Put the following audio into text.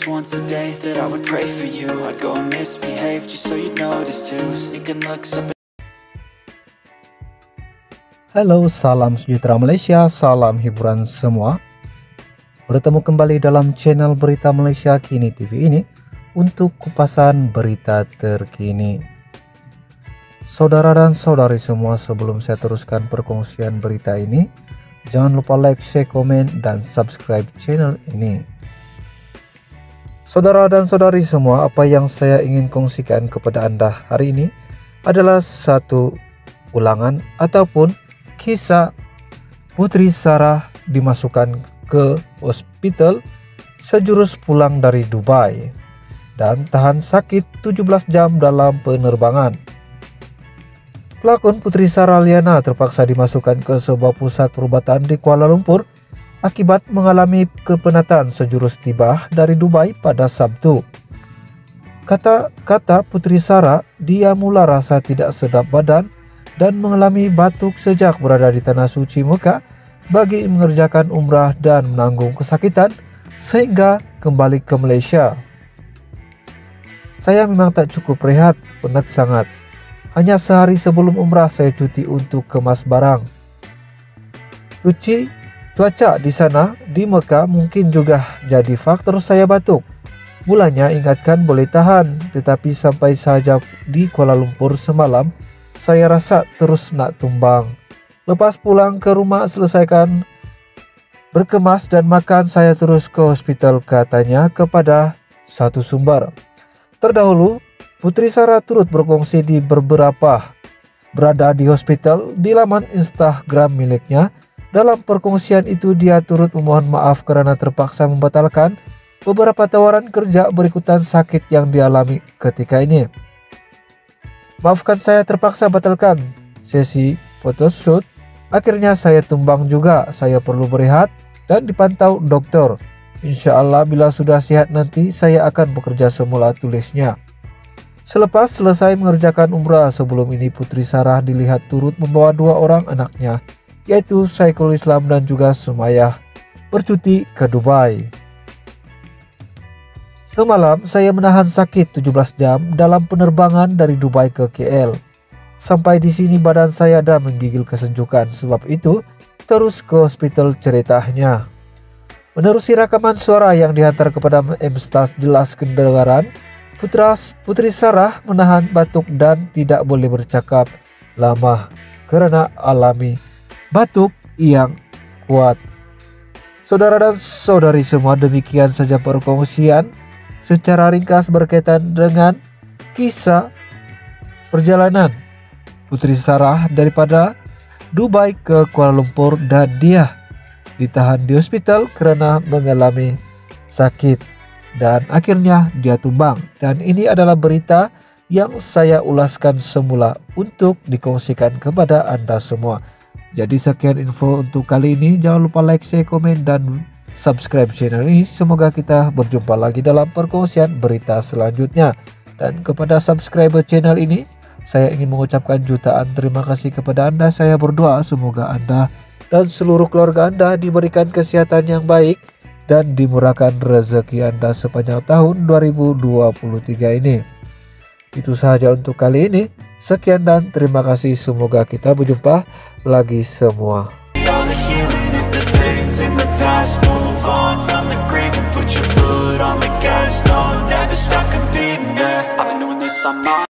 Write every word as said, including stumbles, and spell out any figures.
was once a day that I would pray for you. I'd go and misbehave just so you'd notice too. Sneaking looks up. Halo, salam sejahtera Malaysia, salam hiburan semua. Bertemu kembali dalam channel Berita Malaysia Kini T V ini untuk kupasan berita terkini. Saudara dan saudari semua, sebelum saya teruskan perkongsian berita ini, jangan lupa like, share, komen, dan subscribe channel ini. Saudara dan saudari semua, apa yang saya ingin kongsikan kepada Anda hari ini adalah satu ulangan ataupun kisah Putri Sarah dimasukkan ke hospital sejurus pulang dari Dubai dan tahan sakit tujuh belas jam dalam penerbangan. Pelakon Putri Sarah Liana terpaksa dimasukkan ke sebuah pusat perubatan di Kuala Lumpur akibat mengalami kepenatan sejurus tiba dari Dubai pada Sabtu. Kata-kata Putri Sarah, dia mula rasa tidak sedap badan dan mengalami batuk sejak berada di Tanah Suci Mekah bagi mengerjakan umrah dan menanggung kesakitan sehingga kembali ke Malaysia. Saya memang tak cukup rehat, penat sangat. Hanya sehari sebelum umrah saya cuti untuk kemas barang. Cuci cuaca di sana di Mekah mungkin juga jadi faktor saya batuk. Mulanya ingatkan boleh tahan, tetapi sampai saja di Kuala Lumpur semalam saya rasa terus nak tumbang. Lepas pulang ke rumah selesaikan berkemas dan makan, saya terus ke hospital, katanya kepada satu sumber. Terdahulu Putri Sarah turut berkongsi di beberapa berada di hospital di laman Instagram miliknya. Dalam perkongsian itu dia turut memohon maaf karena terpaksa membatalkan beberapa tawaran kerja berikutan sakit yang dialami ketika ini. Maafkan, saya terpaksa batalkan sesi photoshoot. Akhirnya saya tumbang juga. Saya perlu berehat dan dipantau dokter. Insya Allah bila sudah sehat nanti saya akan bekerja semula, tulisnya. Selepas selesai mengerjakan umrah sebelum ini, Putri Sarah dilihat turut membawa dua orang anaknya, yaitu Saiful Islam dan juga Sumayyah, bercuti ke Dubai. Semalam saya menahan sakit tujuh belas jam dalam penerbangan dari Dubai ke K L. Sampai di sini badan saya dah menggigil kesejukan, sebab itu terus ke hospital, ceritanya. Menerusi rekaman suara yang dihantar kepada M-Stars jelas kedengaran Putras, Putri Sarah menahan batuk dan tidak boleh bercakap lama karena alami batuk yang kuat. Saudara dan saudari semua, demikian saja perkongsian secara ringkas berkaitan dengan kisah perjalanan Putri Sarah daripada Dubai ke Kuala Lumpur dan dia ditahan di hospital karena mengalami sakit dan akhirnya dia tumbang. Dan ini adalah berita yang saya ulaskan semula untuk dikongsikan kepada Anda semua. Jadi sekian info untuk kali ini. Jangan lupa like, share, komen, dan subscribe channel ini. Semoga kita berjumpa lagi dalam perkongsian berita selanjutnya. Dan kepada subscriber channel ini, saya ingin mengucapkan jutaan terima kasih kepada Anda. Saya berdoa semoga Anda dan seluruh keluarga Anda diberikan kesehatan yang baik dan dimurahkan rezeki Anda sepanjang tahun dua ribu dua puluh tiga ini. Itu sahaja untuk kali ini. Sekian dan terima kasih. Semoga kita berjumpa lagi semua. In the past, move on from the grave and put your foot on the gas. No, never stop competing, yeah. I've been doing this on my